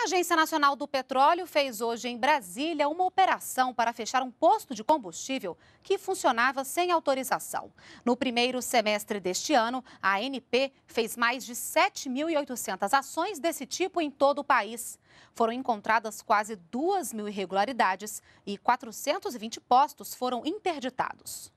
Agência Nacional do Petróleo fez hoje em Brasília uma operação para fechar um posto de combustível que funcionava sem autorização. No primeiro semestre deste ano, a ANP fez mais de 7.800 ações desse tipo em todo o país. Foram encontradas quase 2.000 irregularidades e 420 postos foram interditados.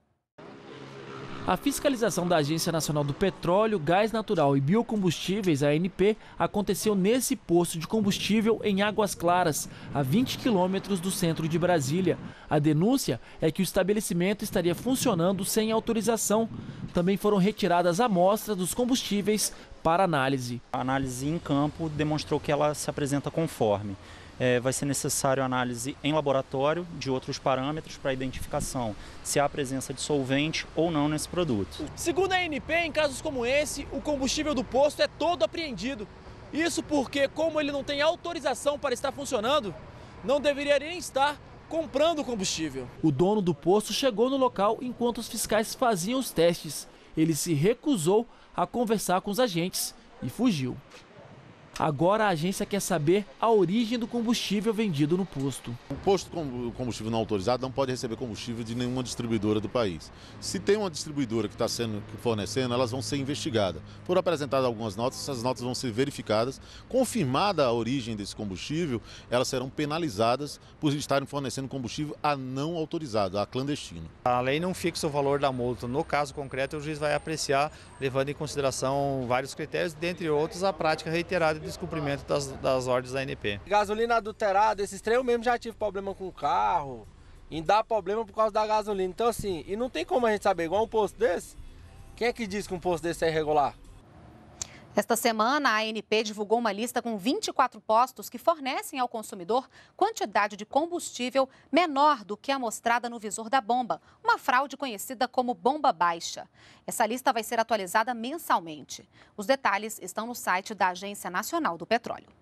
A fiscalização da Agência Nacional do Petróleo, Gás Natural e Biocombustíveis, a ANP, aconteceu nesse posto de combustível em Águas Claras, a 20 quilômetros do centro de Brasília. A denúncia é que o estabelecimento estaria funcionando sem autorização. Também foram retiradas amostras dos combustíveis para análise. A análise em campo demonstrou que ela se apresenta conforme. Vai ser necessário análise em laboratório de outros parâmetros para identificação se há presença de solvente ou não nesse produto. Segundo a ANP, em casos como esse, o combustível do posto é todo apreendido. Isso porque, como ele não tem autorização para estar funcionando, não deveria nem estar comprando combustível. O dono do posto chegou no local enquanto os fiscais faziam os testes. Ele se recusou a conversar com os agentes e fugiu. Agora a agência quer saber a origem do combustível vendido no posto. O posto de combustível não autorizado não pode receber combustível de nenhuma distribuidora do país. Se tem uma distribuidora que está fornecendo, elas vão ser investigadas. Foram apresentadas algumas notas, essas notas vão ser verificadas. Confirmada a origem desse combustível, elas serão penalizadas por estarem fornecendo combustível a não autorizado, a clandestino. A lei não fixa o valor da multa. No caso concreto, o juiz vai apreciar, levando em consideração vários critérios, dentre outros a prática reiterada de descumprimento das ordens da ANP. Gasolina adulterada, esses três eu mesmo já tive problema com o carro, e dá problema por causa da gasolina. Então assim, e não tem como a gente saber, igual um posto desse, quem é que diz que um posto desse é irregular? Esta semana, a ANP divulgou uma lista com 24 postos que fornecem ao consumidor quantidade de combustível menor do que a mostrada no visor da bomba, uma fraude conhecida como bomba baixa. Essa lista vai ser atualizada mensalmente. Os detalhes estão no site da Agência Nacional do Petróleo.